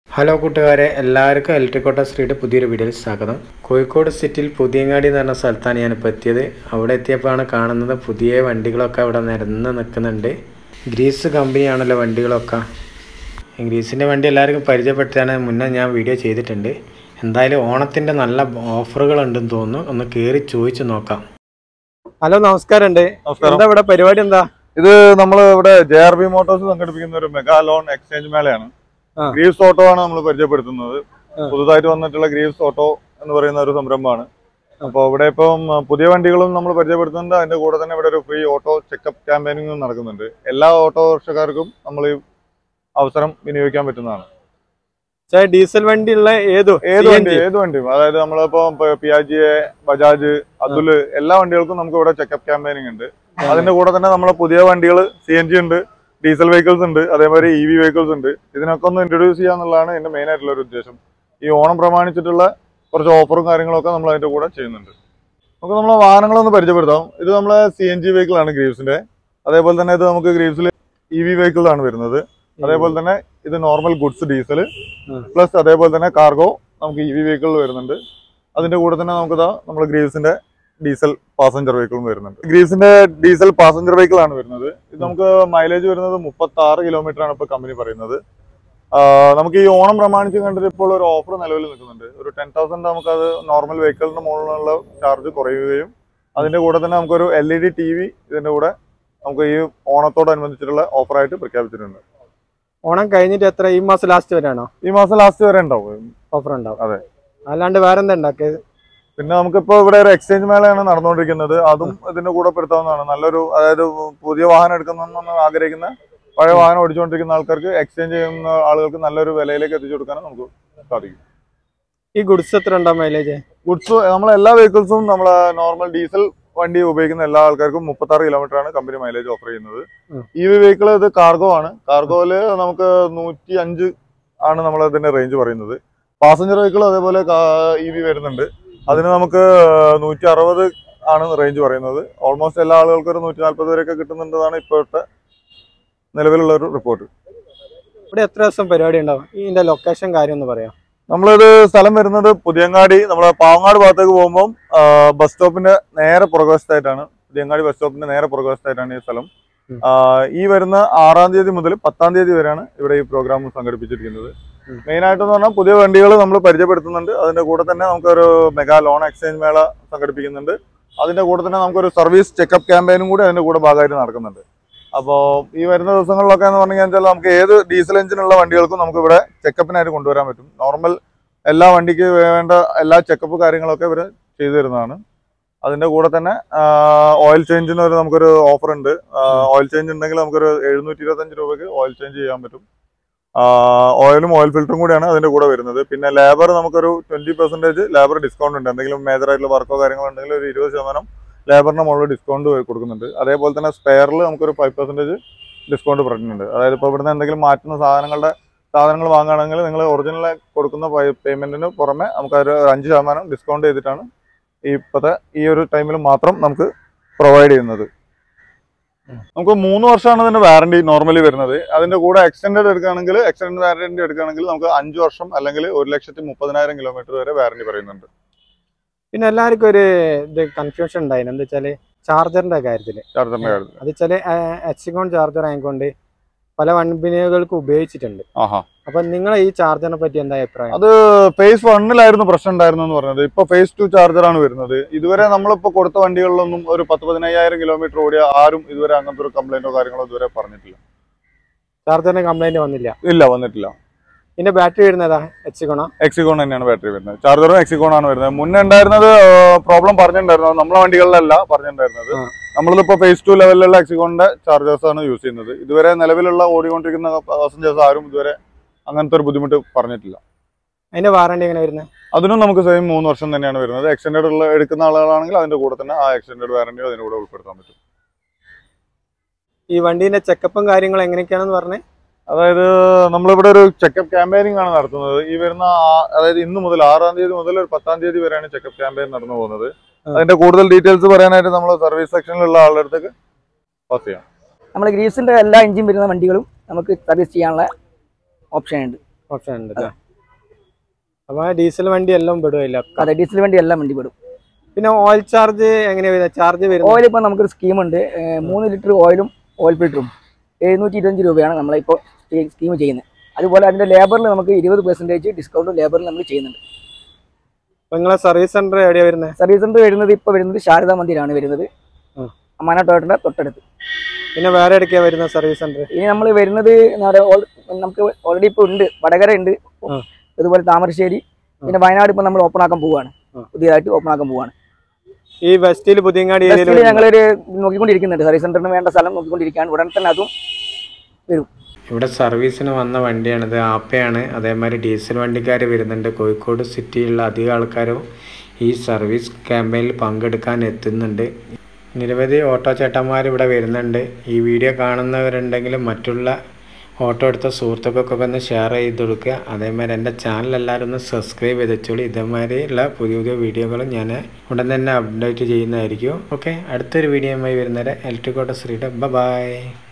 Hello കൂട്ടുകാരെ, എല്ലാവർക്കും electric street പുതിയൊരു വീഡിയോയിൽ സ്വാഗതം. കോഴിക്കോട് സിറ്റിയിൽ പുതിയങ്ങാടി എന്ന് പറഞ്ഞ സ്ഥലത്താണ് ഞാനിപ്പോൾ എത്തിയത്. അവിടെ എത്തിയപ്പോഴാണ് കാണുന്നത് പുതിയ വണ്ടികളൊക്കെ അവിടെ നിരന്ന് നിൽക്കുന്നുണ്ട്. ഗ്രീസ് കമ്പനിയാണല്ലോ വണ്ടികളൊക്കെ. ഗ്രീസിൻ്റെ വണ്ടി എല്ലാവർക്കും പരിചയപ്പെട്ടാണ് മുന്നേ ഞാൻ വീഡിയോ ചെയ്തിട്ടുണ്ട്. എന്തായാലും ഓണത്തിൻ്റെ നല്ല ഓഫറുകളുണ്ടെന്ന് തോന്നുന്നു. ഒന്ന് കയറി ചോദിച്ചു നോക്കാം. ഹലോ, നമസ്കാരം. എന്താ ഇവിടെ പരിപാടി? എന്താ ഇത് നമ്മൾ ഇവിടെ JRB മോട്ടോഴ്സ് സംഘടിപ്പിക്കുന്ന ഒരു മെഗാ ലോൺ എക്സ്ചേഞ്ച് മേളയാണ്. ഗ്രീവ്സ് ഓട്ടോ ആണ് നമ്മൾ പരിചയപ്പെടുത്തുന്നത്. പുതുതായിട്ട് വന്നിട്ടുള്ള ഗ്രീവ്സ് ഓട്ടോ എന്ന് പറയുന്ന ഒരു സംരംഭമാണ്. അപ്പോൾ ഇവിടെ ഇപ്പം പുതിയ വണ്ടികളും നമ്മൾ പരിചയപ്പെടുത്തുന്നുണ്ട്. അതിന്റെ കൂടെ തന്നെ ഇവിടെ ഒരു ഫ്രീ ഓട്ടോ ചെക്കപ്പ് ക്യാമ്പയിനിങ്ങും നടക്കുന്നുണ്ട്. എല്ലാ ഓട്ടോറിക്ഷക്കാർക്കും നമ്മൾ ഈ അവസരം വിനിയോഗിക്കാൻ പറ്റുന്നതാണ്. ഡീസൽ വണ്ടിയുള്ള ഏത് വണ്ടിയും, അതായത് നമ്മളിപ്പോ പിയാജിയെ, ബജാജ്, അതുല് എല്ലാ വണ്ടികൾക്കും നമുക്ക് ഇവിടെ ചെക്കപ്പ് ക്യാമ്പയിനിങ് ഉണ്ട്. അതിന്റെ കൂടെ തന്നെ നമ്മളെ പുതിയ വണ്ടികൾ CNG ഉണ്ട്, ഡീസൽ വെഹിക്കിൾസ് ഉണ്ട്, അതേമാതിരി EV വെഹിക്കിൾസ് ഉണ്ട്. ഇതിനൊക്കെ ഒന്ന് ഇൻട്രൊഡ്യൂസ് ചെയ്യാന്നുള്ളതാണ് എന്റെ മെയിൻ ആയിട്ടുള്ള ഒരു ഉദ്ദേശം. ഈ ഓണം പ്രമാണിച്ചിട്ടുള്ള കുറച്ച് ഓഫറും കാര്യങ്ങളൊക്കെ നമ്മൾ അതിന്റെ കൂടെ ചെയ്യുന്നുണ്ട്. നമുക്ക് നമ്മളെ വാഹനങ്ങളൊന്ന് പരിചയപ്പെടുത്താം. ഇത് നമ്മളെ CNG വെഹിക്കിൾ ആണ് ഗ്രീവ്സിന്റെ. അതേപോലെ തന്നെ ഇത് നമുക്ക് ഗ്രീവ്സിൽ EV വെഹിക്കിൾ ആണ് വരുന്നത്. അതേപോലെ തന്നെ ഇത് നോർമൽ ഗുഡ്സ് ഡീസൽ പ്ലസ് അതേപോലെ തന്നെ കാർഗോ നമുക്ക് EV വെഹിക്കിൾ വരുന്നുണ്ട്. അതിന്റെ കൂടെ തന്നെ നമുക്കിതാ നമ്മൾ ഗ്രീവ്സിന്റെ ഡീസൽ പാസഞ്ചർ വെഹിക്കിളും വരുന്നുണ്ട്. ഗ്രീവ്സിന്റെ ഡീസൽ പാസഞ്ചർ വെഹിക്കിൾ ആണ് വരുന്നത്. ഇത് നമുക്ക് മൈലേജ് വരുന്നത് 36 കിലോമീറ്റർ ആണ് ഇപ്പോൾ കമ്പനി പറയുന്നത്. നമുക്ക് ഈ ഓണം പ്രമാണിച്ച് കണ്ടിട്ട് ഇപ്പോൾ ഒരു ഓഫർ നിലവിൽ നിൽക്കുന്നുണ്ട്. ഒരു 10,000 നമുക്കത് നോർമൽ വെഹിക്കിളിന്റെ മുകളിലുള്ള ചാർജ് കുറയുകയും അതിന്റെ കൂടെ തന്നെ നമുക്കൊരു LED TV ഇതിന്റെ കൂടെ നമുക്ക് ഈ ഓണത്തോടനുബന്ധിച്ചിട്ടുള്ള ഓഫറായിട്ട് പ്രഖ്യാപിച്ചിട്ടുണ്ട്. ഓണം കഴിഞ്ഞിട്ട് എത്ര? ഈ മാസം ലാസ്റ്റ് വരെയാണോ? ഈ മാസം ലാസ്റ്റ് വരെ ഉണ്ടാവും ഓഫർ ഉണ്ടാവും. അതെ. അല്ലാണ്ട് വേറെ എന്താ ഉണ്ടാക്കിയത്? പിന്നെ നമുക്കിപ്പോ ഇവിടെ ഒരു എക്സ്ചേഞ്ച് മേളയാണ് നടന്നുകൊണ്ടിരിക്കുന്നത്. അതും ഇതിന്റെ കൂടെ പെടുത്താവുന്നതാണ്. നല്ലൊരു, അതായത് പുതിയ വാഹനം എടുക്കണമെന്ന് ആഗ്രഹിക്കുന്ന, പഴയ വാഹനം ഓടിച്ചുകൊണ്ടിരിക്കുന്ന ആൾക്കാർക്ക് എക്സ്ചേഞ്ച് ചെയ്യുന്ന ആളുകൾക്ക് നല്ലൊരു വിലയിലേക്ക് എത്തിച്ചു കൊടുക്കാനും നമുക്ക് സാധിക്കും. ഈ ഗുഡ്സ് എത്ര ഉണ്ടാവും മൈലേജ്? ഗുഡ്സ് നമ്മളെ എല്ലാ വെഹിക്കിൾസും നമ്മളെ നോർമൽ ഡീസൽ വണ്ടി ഉപയോഗിക്കുന്ന എല്ലാ ആൾക്കാർക്കും 36 കിലോമീറ്റർ ആണ് കമ്പനി മൈലേജ് ഓഫർ ചെയ്യുന്നത്. EV വെഹിക്കിൾ ഇത് കാർഗോ ആണ്. കാർഗോയില് നമുക്ക് 105 ആണ് നമ്മൾ അതിന്റെ റേഞ്ച് പറയുന്നത്. പാസഞ്ചർ വെഹിക്കിൾ അതേപോലെ EV വരുന്നുണ്ട്. അതിന് നമുക്ക് 160 ആണ് റേഞ്ച് പറയുന്നത്. ഓൾമോസ്റ്റ് എല്ലാ ആളുകൾക്കും ഒരു 140 വരെയൊക്കെ കിട്ടുന്നുണ്ടെന്നാണ് ഇപ്പോഴത്തെ നിലവിലുള്ള ഒരു റിപ്പോർട്ട്. ഇവിടെ എത്ര ദിവസം പരിപാടി ഉണ്ടാവും? ഇതിന്റെ ലൊക്കേഷൻ കാര്യം ഒന്ന് പറയാം. നമ്മളിത് സ്ഥലം വരുന്നത് പുതിയങ്ങാടി, നമ്മളെ പാവങ്ങാട് ഭാഗത്തേക്ക് പോകുമ്പോൾ ബസ് സ്റ്റോപ്പിന്റെ നേരെ പുറകുവശത്തായിട്ടാണ്. പുതിയങ്ങാടി ബസ് സ്റ്റോപ്പിന്റെ നേരെ പുറകുവശത്തായിട്ടാണ് ഈ സ്ഥലം. ഈ വരുന്ന 6-ാം തീയതി മുതൽ 10-ാം തീയതി വരെയാണ് ഇവിടെ ഈ പ്രോഗ്രാം സംഘടിപ്പിച്ചിരിക്കുന്നത്. മെയിൻ ആയിട്ടെന്ന് പറഞ്ഞാൽ പുതിയ വണ്ടികൾ നമ്മൾ പരിചയപ്പെടുത്തുന്നുണ്ട്. അതിന്റെ കൂടെ തന്നെ നമുക്കൊരു മെഗാ ലോൺ എക്സ്ചേഞ്ച് മേള സംഘടിപ്പിക്കുന്നുണ്ട്. അതിന്റെ കൂടെ തന്നെ നമുക്കൊരു സർവീസ് ചെക്കപ്പ് ക്യാമ്പയിനും കൂടി അതിന്റെ കൂടെ ഭാഗമായിട്ട് നടക്കുന്നുണ്ട്. അപ്പോൾ ഈ വരുന്ന ദിവസങ്ങളിലൊക്കെ എന്ന് പറഞ്ഞു കഴിഞ്ഞാൽ നമുക്ക് ഏത് ഡീസൽ എഞ്ചിനുള്ള വണ്ടികൾക്കും നമുക്ക് ഇവിടെ ചെക്കപ്പിനായിട്ട് കൊണ്ടുവരാൻ പറ്റും. നോർമൽ എല്ലാ വണ്ടിക്ക് വേണ്ട എല്ലാ ചെക്കപ്പ് കാര്യങ്ങളൊക്കെ ഇവർ ചെയ്തു തരുന്നതാണ്. അതിന്റെ കൂടെ തന്നെ ഓയിൽ ചേഞ്ചിന് നമുക്കൊരു ഓഫർ ഉണ്ട്. ഓയിൽ ചേഞ്ച് ഉണ്ടെങ്കിൽ നമുക്കൊരു 725 രൂപയ്ക്ക് ഓയിൽ ചേഞ്ച് ചെയ്യാൻ പറ്റും. ഓയിലും ഓയിൽ ഫിൽറ്ററും കൂടിയാണ് അതിന്റെ കൂടെ വരുന്നത്. പിന്നെ ലേബർ നമുക്കൊരു 20% ലേബർ ഡിസ്കൗണ്ട് ഉണ്ട്. എന്തെങ്കിലും മേജർ ആയിട്ടുള്ള വർക്കോ കാര്യങ്ങളോ ഉണ്ടെങ്കിൽ ഒരു 20% ലേബറിന്റെ മുകളിൽ ഡിസ്കൗണ്ട് കൊടുക്കുന്നുണ്ട്. അതേപോലെ തന്നെ സ്പെയറിൽ നമുക്കൊരു 5% ഡിസ്കൗണ്ട് പറഞ്ഞിട്ടുണ്ട്. അതായത് ഇപ്പോൾ ഇവിടുന്ന് എന്തെങ്കിലും മാറ്റുന്ന സാധനങ്ങൾ വാങ്ങുകയാണെങ്കിൽ നിങ്ങൾ ഒറിജിനൽ കൊടുക്കുന്ന പേയ്മെന്റിന് പുറമെ നമുക്ക് ഒരു 5% ഡിസ്കൗണ്ട് ചെയ്തിട്ടാണ് ഇപ്പോഴത്തെ ഈ ഒരു ടൈമിൽ മാത്രം നമുക്ക് പ്രൊവൈഡ് ചെയ്യുന്നത്. നമുക്ക് 3 വർഷമാണ് അതിന്റെ വാറണ്ടി നോർമലി വരുന്നത്. അതിന്റെ കൂടെ എക്സ്റ്റൻഡ് വാറണ്ടി എടുക്കുകയാണെങ്കിൽ നമുക്ക് 5 വർഷം അല്ലെങ്കിൽ 1,30,000 കിലോമീറ്റർ വരെ വാറണ്ടി പറയുന്നുണ്ട്. പിന്നെ എല്ലാവർക്കും ഒരു കൺഫ്യൂഷൻ ഉണ്ടായിരുന്നു. എന്താ വെച്ചാല് ചാർജറിന്റെ കാര്യത്തില് അത് വെച്ചാല് എക്സിക്കോൺ ചാർജർ ആയിക്കൊണ്ട് പല കമ്പനികൾക്ക് ഉപയോഗിച്ചിട്ടുണ്ട്. അപ്പൊ നിങ്ങൾ ഈ ചാർജറിനെ പറ്റി എന്താ അഭിപ്രായം? അത് phase 1 പ്രശ്നം ഉണ്ടായിരുന്നു എന്ന് പറഞ്ഞത്. ഇപ്പൊ phase 2 ചാർജറാണ് വരുന്നത്. ഇതുവരെ നമ്മളിപ്പോ കൊടുത്ത വണ്ടികളിലൊന്നും ഒരു 10-15,000 കിലോമീറ്റർ ഓടിയ ആരും ഇതുവരെ അങ്ങനത്തെ ഒരു കംപ്ലൈന്റോ കാര്യങ്ങളോ ഇതുവരെ പറഞ്ഞിട്ടില്ല. ചാർജറിന് കംപ്ലൈന്റ് വന്നിട്ടില്ല. ഇതിന്റെ ബാറ്ററി വരുന്നതാ എക്സിക്കോൺ തന്നെയാണ് ബാറ്ററി വരുന്നത്. ചാർജറും എക്സിക്കോൺ ആണ് വരുന്നത്. മുന്നേ ഉണ്ടായിരുന്നത് പ്രോബ്ലം പറഞ്ഞിട്ടുണ്ടായിരുന്നു. നമ്മളെ വണ്ടികളിലല്ല പറഞ്ഞിട്ടുണ്ടായിരുന്നത്. നമ്മളിപ്പോ phase 2 ലെവലിലുള്ള എക്സിക്കോണിന്റെ ചാർജേഴ്സ് ആണ് യൂസ് ചെയ്യുന്നത്. ഇതുവരെ നിലവിലുള്ള ഓടിക്കൊണ്ടിരിക്കുന്ന പാസഞ്ചേഴ്സ് ആരും ഇതുവരെ അങ്ങനത്തെ ഒരു ബുദ്ധിമുട്ട് പറഞ്ഞിട്ടില്ല. അതിന്റെ വാറണ്ടി എങ്ങനെ വരുന്നത്? അതിനും നമുക്ക് സെയിം 3 വർഷം തന്നെയാണ് വരുന്നത്. എക്സ്റ്റൻഡ് എടുക്കുന്ന ആളുകളാണെങ്കിൽ അതിന്റെ കൂടെ തന്നെ ആ എക്സ്റ്റൻഡ് വാറണ്ടി അതിന്റെ കൂടെ ഉൾപ്പെടുത്താൻ പറ്റും. ഈ വണ്ടീന്റെ ചെക്കപ്പും കാര്യങ്ങളും എങ്ങനെയൊക്കെയാണെന്ന് പറഞ്ഞേ? അതായത് നമ്മളിവിടെ ഒരു ചെക്കപ്പ് ക്യാമ്പയിനിങ് ആണ് നടത്തുന്നത്. ഈ വരുന്ന, അതായത് ഇന്ന് മുതൽ 6-ാം തീയതി മുതൽ ഒരു 10-ാം തീയതി വരെയാണ് ചെക്കപ്പ് ക്യാമ്പയിൻ നടന്നു പോകുന്നത്. അതിന്റെ കൂടുതൽ ഡീറ്റെയിൽസ് പറയാനായിട്ട് നമ്മൾ സർവീസ് സെക്ഷനിലുള്ള ആളുടെ അടുത്തേക്ക് പാസ് ചെയ്യാം. നമ്മൾ ഗ്രീസിന്റെ എല്ലാ എഞ്ചിൻ വരുന്ന വണ്ടികളും നമുക്ക് സർവീസ് ചെയ്യാനുള്ള ഓപ്ഷൻ ഉണ്ട്. ഓപ്ഷൻ ഉണ്ട് അല്ലേ? അപ്പോൾ ഡീസൽ വണ്ടി എല്ലാം പെടുമില്ല? അതെ, ഡീസൽ വണ്ടി എല്ലാം വണ്ടി പെടും. പിന്നെ ഓയിൽ ചാർജ് എങ്ങനെയാണ് വരുന്നത്? ചാർജ് വരുന്നത് ഓയിൽ ഇപ്പോൾ നമുക്കൊരു സ്കീമുണ്ട്. 3 ലിറ്റർ ഓയിലും ഓയിൽ ഫിൽറ്ററും 725 രൂപയാണ് നമ്മളിപ്പോൾ ഈ സ്കീം ചെയ്യുന്നത്. അതുപോലെ അതിൻ്റെ ലേബറിൽ നമുക്ക് 20% ഡിസ്കൗണ്ട് ലേബറിൽ നമ്മൾ ചെയ്യുന്നുണ്ട്. അപ്പോൾ നിങ്ങളെ സർവീസ് സെൻറ്റർ എവിടെയാണ് വരുന്നത്? സർവീസ് സെൻറ്റർ വരുന്നത് ശാരദാ മന്ദിരാണ് വരുന്നത്, അമ്മാന ടോട്ടൻ്റെ തൊട്ടടുത്ത്. പിന്നെ വേറെ എവിടേക്കാണ് വരുന്നത് സർവീസ് സെൻറ്റർ? ഇനി നമ്മൾ വരുന്നത് നമുക്ക് ഓൾറെഡി ഇപ്പോൾ ഉണ്ട്, വടകര ഉണ്ട്, അതുപോലെ താമരശ്ശേരി, പിന്നെ വയനാട് ഇപ്പോൾ നമ്മൾ ഓപ്പൺ ആക്കാൻ പോവുകയാണ്, പുതിയതായിട്ട് ഓപ്പൺ ആക്കാൻ പോവുകയാണ്. ഈ വെസ്റ്റിൽ പുതിയങ്ങാടി ഏരിയയിൽ ഞങ്ങളൊരു നോക്കിക്കൊണ്ടിരിക്കുന്നുണ്ട്, സർവീസ് സെന്ററിന് വേണ്ട സ്ഥലം നോക്കിക്കൊണ്ടിരിക്കുകയാണ്. ഉടൻ തന്നെ അതും വരും. ഇവിടെ സർവീസിന് വന്ന വണ്ടിയാണിത്, ആപ്പയാണ്. അതേമാതിരി ഡീസൽ വണ്ടിക്കാർ വരുന്നുണ്ട്. കോഴിക്കോട് സിറ്റിയിലുള്ള അധികം ആൾക്കാരും ഈ സർവീസ് ക്യാമ്പയിനിൽ പങ്കെടുക്കാൻ എത്തുന്നുണ്ട്. നിരവധി ഓട്ടോ ചേട്ടന്മാർ ഇവിടെ വരുന്നുണ്ട്. ഈ വീഡിയോ കാണുന്നവരുണ്ടെങ്കിലും മറ്റുള്ള ഓട്ടോ എടുത്ത സുഹൃത്തുക്കൾക്കൊക്കെ ഒന്ന് ഷെയർ ചെയ്ത് കൊടുക്കുക. അതേമാതിരി എൻ്റെ ചാനൽ എല്ലാവരും ഒന്ന് സബ്സ്ക്രൈബ് ചെയ്ത് വെച്ചോളൂ. ഇതേമാതിരിയുള്ള പുതിയ പുതിയ വീഡിയോകളും ഞാൻ ഉടൻ തന്നെ അപ്ഡേറ്റ് ചെയ്യുന്നതായിരിക്കും. ഓക്കെ, അടുത്തൊരു വീഡിയോയുമായി വരുന്നവരെ ഇലക്ട്രിക് ഓട്ടോ ശ്രീയുടെ ബൈ.